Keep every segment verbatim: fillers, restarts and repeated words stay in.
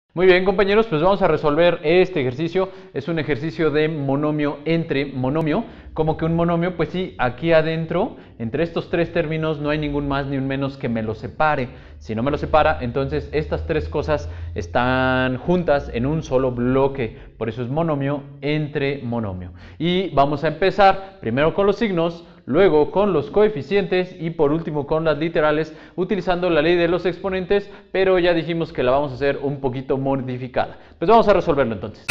Muy bien, compañeros, pues vamos a resolver este ejercicio. Es un ejercicio de monomio entre monomio. Como que un monomio, pues sí, aquí adentro, entre estos tres términos, no hay ningún más ni un menos que me lo separe. Si no me lo separa, entonces estas tres cosas están juntas en un solo bloque. Por eso es monomio entre monomio. Y vamos a empezar primero con los signos, luego con los coeficientes y por último con las literales, utilizando la ley de los exponentes, pero ya dijimos que la vamos a hacer un poquito modificada. Pues vamos a resolverlo entonces.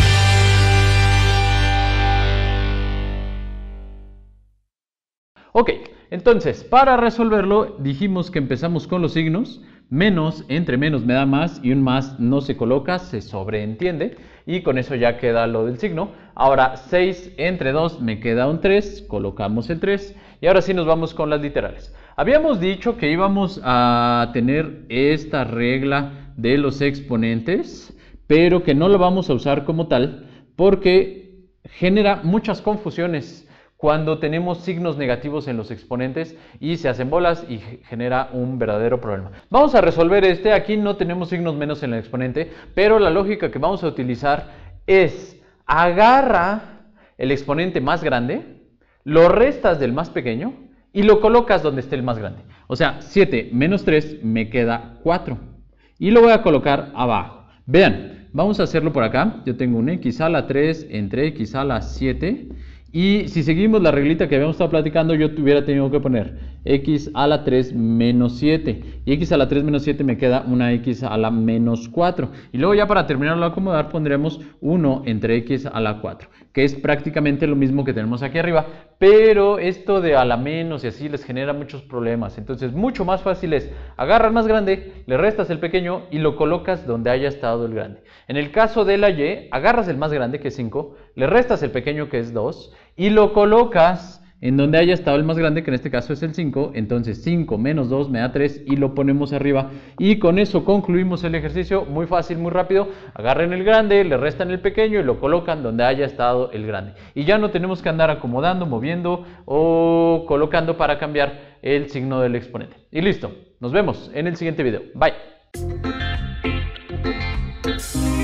Ok, entonces para resolverlo dijimos que empezamos con los signos. Menos entre menos me da más y un más no se coloca, se sobreentiende y con eso ya queda lo del signo. Ahora seis entre dos me queda un tres, colocamos el tres y ahora sí nos vamos con las literales. Habíamos dicho que íbamos a tener esta regla de los exponentes, pero que no lo vamos a usar como tal porque genera muchas confusiones cuando tenemos signos negativos en los exponentes y se hacen bolas y genera un verdadero problema. Vamos a resolver este. Aquí no tenemos signos menos en el exponente, pero la lógica que vamos a utilizar es agarra el exponente más grande, lo restas del más pequeño y lo colocas donde esté el más grande. O sea, siete menos tres me queda cuatro y lo voy a colocar abajo. Vean, vamos a hacerlo por acá. Yo tengo un x a la tres entre x a la siete. Y si seguimos la reglita que habíamos estado platicando, yo hubiera tenido que poner x a la tres menos siete. Y x a la tres menos siete me queda una x a la menos cuatro. Y luego ya para terminarlo de acomodar pondremos uno entre x a la cuatro, que es prácticamente lo mismo que tenemos aquí arriba. Pero esto de a la menos y así les genera muchos problemas. Entonces mucho más fácil es agarrar el más grande, le restas el pequeño y lo colocas donde haya estado el grande. En el caso de la y, agarras el más grande, que es cinco, le restas el pequeño, que es dos, y lo colocas en donde haya estado el más grande, que en este caso es el cinco. Entonces cinco menos dos me da tres y lo ponemos arriba. Y con eso concluimos el ejercicio. Muy fácil, muy rápido. Agarren el grande, le restan el pequeño y lo colocan donde haya estado el grande. Y ya no tenemos que andar acomodando, moviendo o colocando para cambiar el signo del exponente. Y listo. Nos vemos en el siguiente video. Bye.